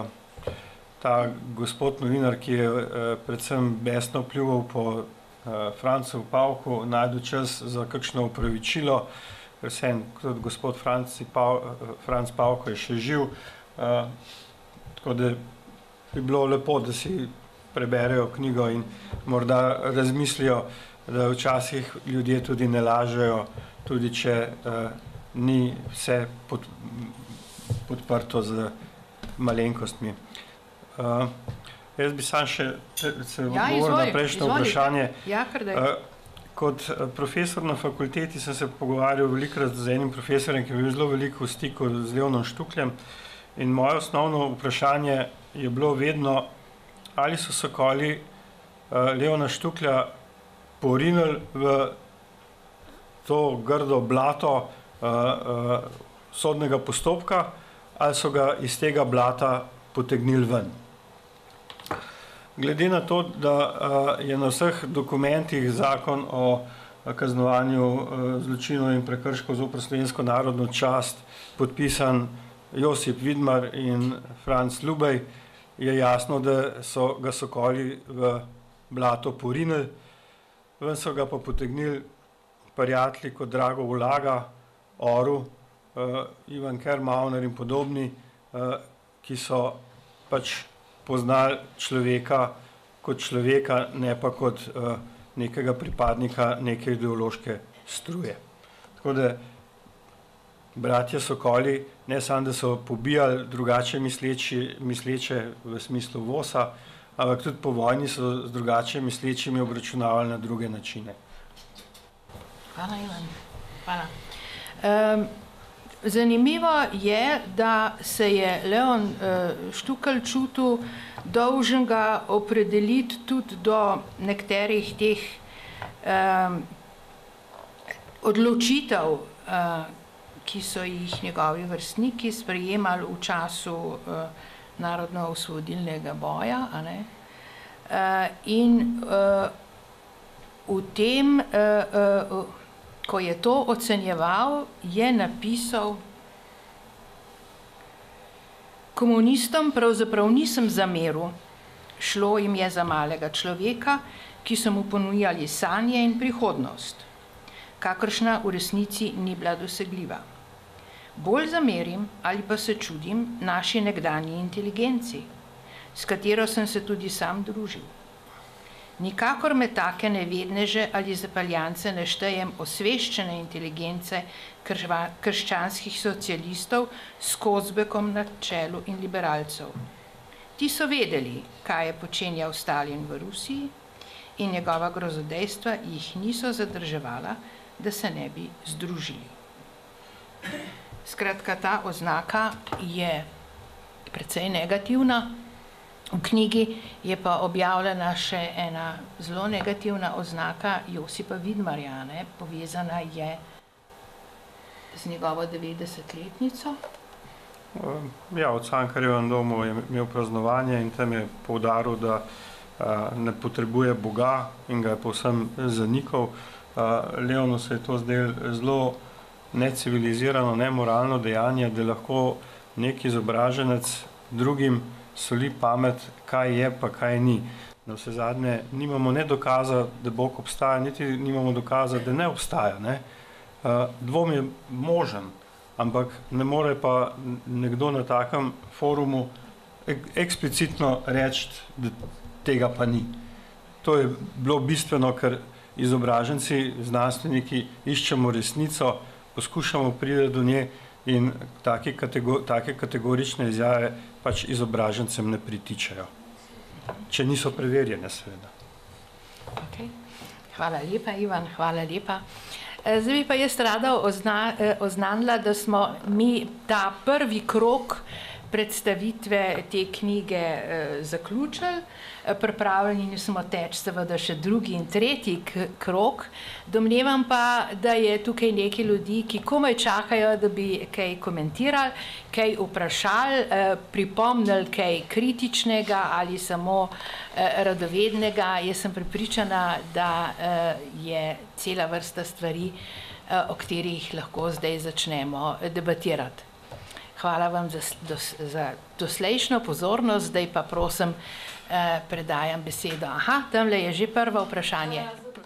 ta gospod novinar, ki je predvsem besno pljuval po Francu Pavku, najdu čas za kakšno opravičilo. Vsem, tudi gospod Franc Pavko je še živ, tako da bi bilo lepo, da si preberejo knjigo in morda razmislijo, da včasih ljudje tudi ne lažejo, tudi če ni vse podprto z malenkostmi. Jaz bi sam še se odgovoril na prejšnje vprašanje. Kot profesor na fakulteti sem se pogovarjal velikokrat z enim profesorjem, ki je bil zelo veliko v stiku z Leonom Štukljem, in moje osnovno vprašanje je bilo vedno, ali so sokoli Leona Štuklja porinili v to grdo blato sodnega postopka, ali so ga iz tega blata potegnili ven. Glede na to, da je na vseh dokumentih zakon o kaznovanju zločinov in prekrškov zoper slovensko narodno čast podpisan Josip Vidmar in Franc Lubej, je jasno, da so ga sokoli v blato porinili, ven so ga pa potegnili prijatelji kot Drago Ulaga, Oru, Ivan Kermauner in podobni, ki so pač poznali človeka kot človeka, ne pa kot nekega pripadnika neke ideološke struje. Tako da bratje Sokoli ne samo, da so pobijali drugače misleče v smislu VOS-a, ampak tudi po vojni so z drugače mislečimi obračunavali na druge načine. Hvala, Ivan. Hvala. Zanimivo je, da se je Leon Štukelj čutil dolžen ga opredeliti tudi do nekaterih teh odločitev, ki so jih njegovi vrstniki sprejemali v času narodno-osvobodilnega boja, a ne? In v tem, ko je to ocenjeval, je napisal: komunistom pravzaprav nisem zameril, šlo jim je za malega človeka, ki so mu ponujali sanje in prihodnost, kakršna v resnici ni bila dosegljiva. Bolj zamerim ali pa se čudim naši nekdanji inteligenci, s katero sem se tudi sam družil. Nikakor me take nevedneže ali zapaljance ne štejem osveščene inteligence krščanskih socialistov s Kozbekom na čelu in liberalcev. Ti so vedeli, kaj je počenjal Stalin v Rusiji, in njegova grozodejstva jih niso zadrževala, da se ne bi združili. Skratka, ta oznaka je precej negativna. V knjigi je pa objavljena še ena zelo negativna oznaka Josipa Vidmarja, ne? Povezana je z njegovo 90-letnico. Ja, v Cankarjevem domu je imel praznovanje in tam je poudaril, da ne potrebuje Boga in ga je povsem zanikal. Leonu se je to zdelo zelo necivilizirano, nemoralno dejanje, da lahko nek izobraženec drugim soli pamet, kaj je pa kaj ni. Na vse zadnje nimamo ne dokaza, da Bog obstaja, niti nimamo dokaza, da ne obstaja. Ne? Dvom je možen, ampak ne more pa nekdo na takem forumu eksplicitno reči, da tega pa ni. To je bilo bistveno, ker izobraženci, znanstveniki iščemo resnico, poskušamo priti do nje in take kategorične izjave pač izobražencem ne pritičajo. Če niso preverjene, seveda. Okay. Hvala lepa, Ivan, hvala lepa. Zdaj bi pa jaz rada oznanila, da smo mi ta prvi krog predstavitve te knjige zaključili. Pripravljeni smo teči seveda še drugi in tretji krog. Domnevam pa, da je tukaj nekaj ljudi, ki komaj čakajo, da bi kaj komentirali, kaj vprašali, pripomnili kaj kritičnega ali samo radovednega. Jaz sem prepričana, da je cela vrsta stvari, o katerih lahko zdaj začnemo debatirati. Hvala vam za doslejšnjo pozornost, zdaj pa prosim predajam besedo. Aha, tamle je že prvo vprašanje.